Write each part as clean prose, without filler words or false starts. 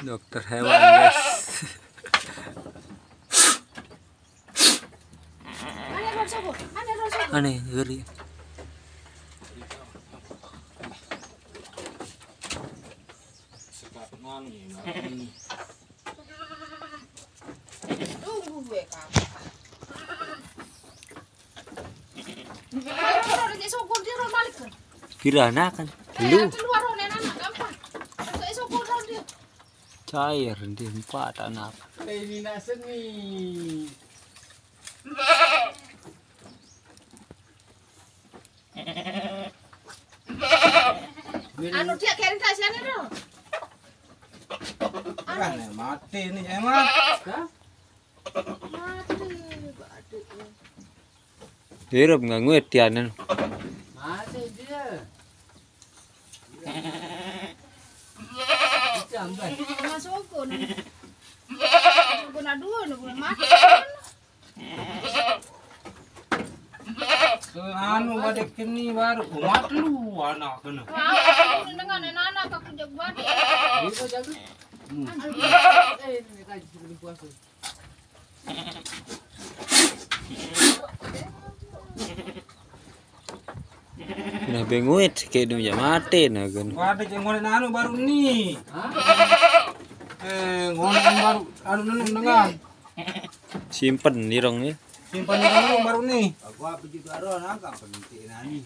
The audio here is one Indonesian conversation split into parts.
Dokter hewan, guys. Aneh, ngeri. Kirana kan lu cair di 4 anak. Ini nasen nih. Anu dia kirim kasihannya dong. Kan mati nih emang. Direp nggak nguet tianan. Mati dia. Jamban. Masukun. Guna dua nih guna mati. Anu badek ini baru umat lu anak kena. Dengan anak aku jago banget. Itu jago. Ini kaji sebelum puasa. Nah benguet kayak dia mati nah kan. Badek yang ngonen anu baru nih. Ngonen baru anu nenung dengan. Simpen nirongnya. Simpan nenung baru nih. Aku apa juga orang kan penting nani.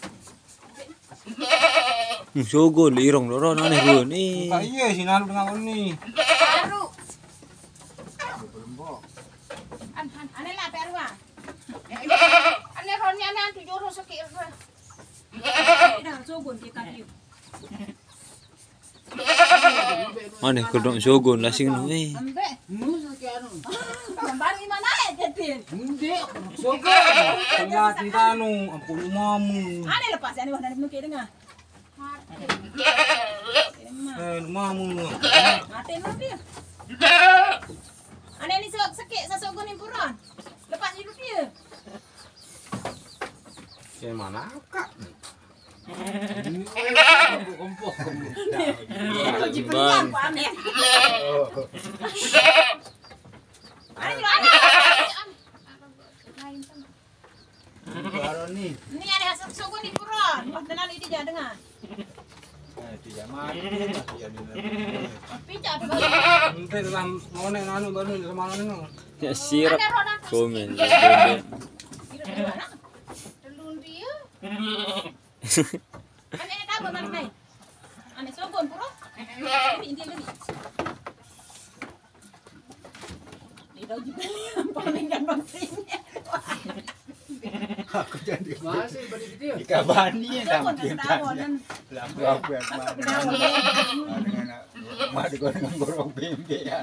Sogon lirong loro aneh lu nih. Kak iya si nalu dengan ini. Baru. Berembok. Aneh lah baru ah. Aneh ronnya aneh antu joro sakit. Dah sogon kita dia. Aneh kedong sogon lasing nu eh. Ambek. Musuh ke anu. Baru mana jadi. Mundi. Sogo. Ternyata anu ampun mamu. Aneh lepas aneh wah dari nuke dengar. Mamu. Mati nu dia. Aneh ni sakit sasogon ni puron. Lepas hidup dia. Saya mana kak? Kompok. Jipelan Pak Amir. Baru nih. Ini ada sasogon ni puron. Wah tenan ini jangan dengar. Tidak mati. Pijak tu baru. Nanti dalam ngonek anu baru sama anu. Ya sirap komen. Telun dia. Aneh dah apa mana naik? Aneh sogon puro. Ini dia ni. Ni dah juga paling gampang sini. Aku jadi Masih beri dia. ikabani Sogon damping dah tahu. lampu aku yang mana dengan madu dengan gorong bimbe ya.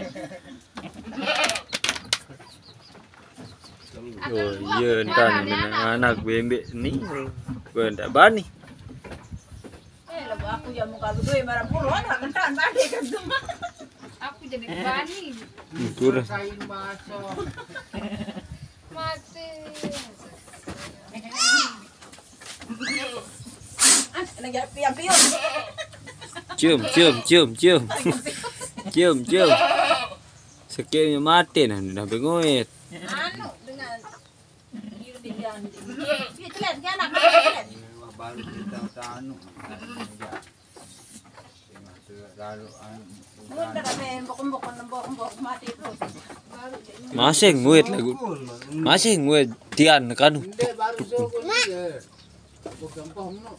Oh iya entar anak bembe nih. Gua ndak bani. Lepas aku yang muka berdua marah puluhan, kentaan balik kan semua. Aku jadi bani. Turun. Kain baso. Mati. Negara pion. Cium. Sekiranya mati nah dah benguet. Anu dengan hidup pilihan. Dia telan dia anak telan. Baru kita tanu. Lalu Mun dah main bokong mati terus. Baru jadi Masih nguet lagu. Masih nguet tian kan. Hindi baru sogo dia. Bukan paham no.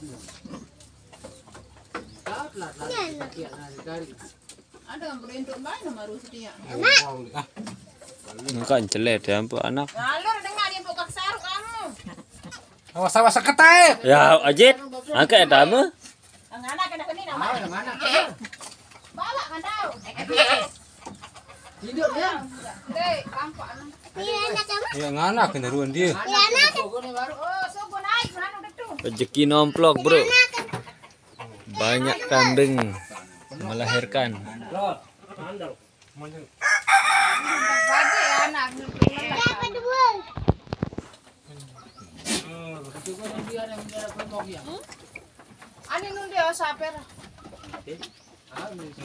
Taplat lah. Kali. ada yang berintuk main nama rusi dia. Kan celet ya ampun anak. Ngalur dengar dia buka saruk kamu. Awas ketek. Ya ajit. Angkat dama. Ang anak kena kini nama. Mana? Bawa kan tahu. Hidup dia. Dek, kampak anak. Ya ngana kenaruan dia. Sogo ni baru. Oh, sogo naik mana udah tuh. Rezeki nomplok, Bro. Banyak kambing melahirkan. Lot. Mandal. Bagai anak Berapa dua? Itu kan dia yang dia kelompok ya. Ani nun dia saper.